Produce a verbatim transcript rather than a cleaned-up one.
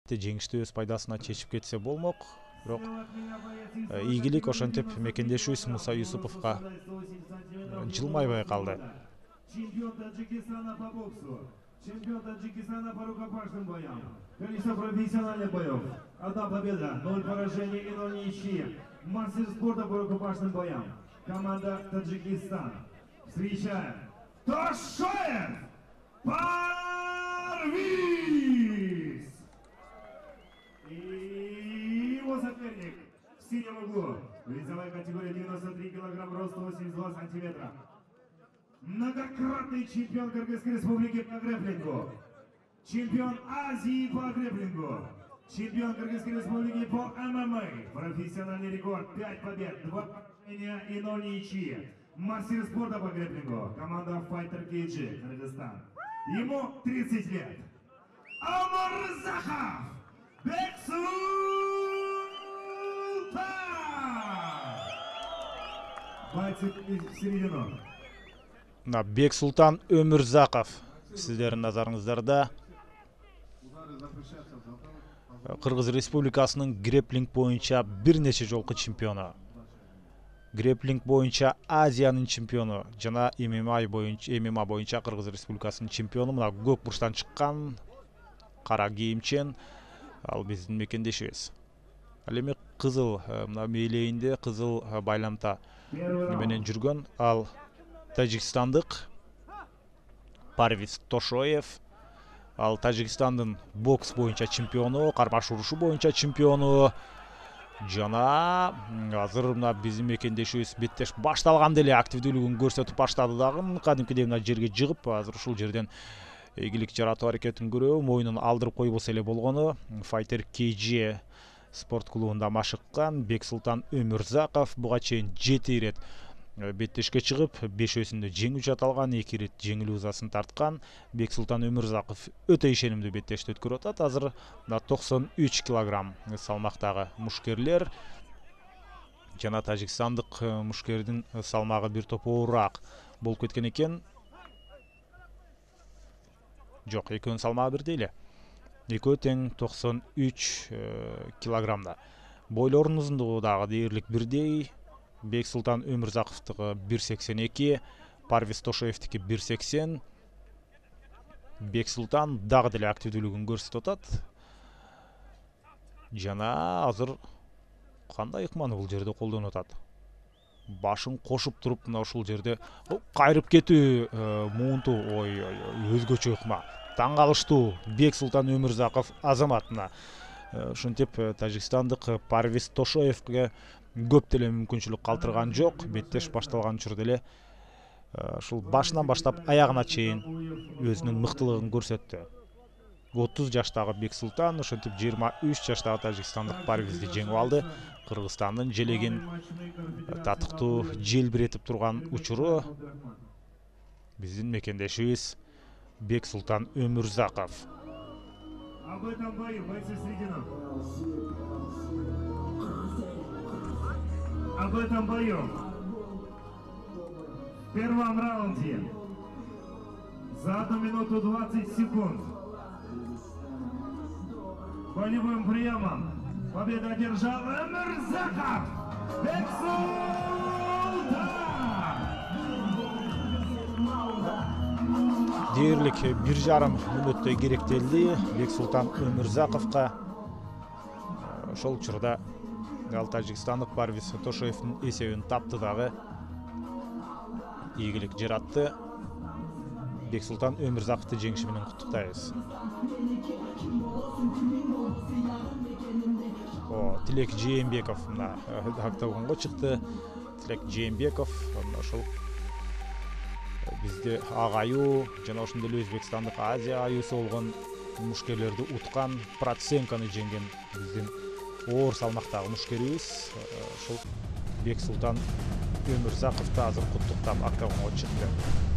албетте жеңишти өз пайдасына чечип кетсе болмок. Бирок ийгилик ошентип мекендешибиз Муса Юсуповго жылмайбай калды. Чемпион Таджикистана по боксу. Чемпион Таджикистана по рукопашным боям. Количество профессиональных боев. Одна победа, ноль поражений и ноль ничьи. Мастер спорта по рукопашным боям. Команда Таджикистан. Встречаем Тошоев Парвиз. И его соперник в синем углу. Весовая категория девяносто три килограмма, рост восемьдесят два сантиметра. Многократный чемпион Кыргызской республики по грэпплингу. Чемпион Азии по грэпплингу. Чемпион Кыргызской республики по эм эм а. Профессиональный рекорд пять побед, два поражения и ноль ничьи. Мастер спорта по грэпплингу. Команда Fighter кей джи, Кыргызстан. Ему тридцать лет. Омурзаков Бексултан. Бойцы в середину. Бексултан Өмүрзаков сиздердин назарыңыздарда. Кыргыз Республикасынын грэпплинг боюнча бир нече жолку чемпиону. Грэпплинг боюнча Азиянын чемпиону жана эм эм а боюнча эм эм а боюнча Кыргыз Республикасынын чемпиону. Мына көк бурчтан чыккан кара кийимчен ал биздин мекендешибиз. Ал эми кызыл мына мээлейинде кызыл байламта менен жүргөн ал тажикстандык Парвиз Тошоев. Ал Тажикстандын бокс боюнча чемпиону, кармаш урушу боюнча чемпиону. Жана азыр мына биздин мекендешибиз беттеш башталганда эле активдүүлүгүн көрсөтүп баштады дагы. Кадимкидей мына жерге жыгып, азыр ушул жерден ийгилик жаратуу аракетин көрөбү. Моюнун алдырып койбосо эле болгону. Fighter кей джи спорт клубунда машыккан Бексултан Өмүрзаков буга чейин жети ирет беттешке чыгып, бешөөсүндө жеңүү жаталган, эки ирет жеңилүү ызасын тарткан. Бексултан Өмүрзаков өтө ишенимдүү беттешти өткөрүп атат. Азыр токсон үч килограмм салмактагы мушкерлер жана тажикстандык мушкердин салмагы бир топ оорураак болуп кеткен экен. Жок, экөөнүн салмагы бирдей эле. Экөө тең токсон үч килограммда. Бойлорунун узундугу дагы дээрлик бирдей. Бексултан Өмүрзаковтугу бир сексен эки, Парвиз Тошоевдики бир сексен. Бексултан дагы деле активдүүлүгүн көрсөтүп атат. Жана азыр кандай ыкманы бул жерде колдонуп атат. Башын кошуп туруп, мына ушул жерде кайрып кетүү муунту, ой, өзгөчө ыкма. Таң калыштуу Бексултан Өмүрзаков азаматына. Ушинтип тажикстандык Парвиз Тошоевге көп деле мүмкүнчүлүк калтырган жок. Беттеш башталган учурда эле ушул башынан баштап аягына чейин өзүнүн мыктылыгын көрсөттү. отуз жаштагы Бексултан ошентип жыйырма үч жаштагы тажикстандык Парвизди жеңип алды. Кыргызстандын желегин татыктуу желбиретип турган учуру биздин мекендешибиз Бексултан Өмүрзаков. Об этом бою бойцы средина. Об этом бою в первом раунде за одну минуту двадцать секунд болевым приемом победу одержал Өмүрзаков Бексултан. Дээрлик бир жарым мүнөттөй керектелди Бексултан Өмүрзаковго. Ошол учурда ал тажикстандык Парвиз Тошоевдин эсебин тапты дагы. Ийгилик жаратты. Бексултан Өмүрзаковду жеңиши менен куттуктайбыз. О, Тилек Жээнбеков мына октагонго чыкты. Тилек Жээнбеков ошол бизде агайуу жана ошондой эле Өзбекстандык Азия аюусу болгон мушкерлерди уткан Проценканы жеңген биздин оор салмактагы мушкерибиз. Ошол Бексултан Өмүрзаковду азыр куттуктап октагонго чыкты.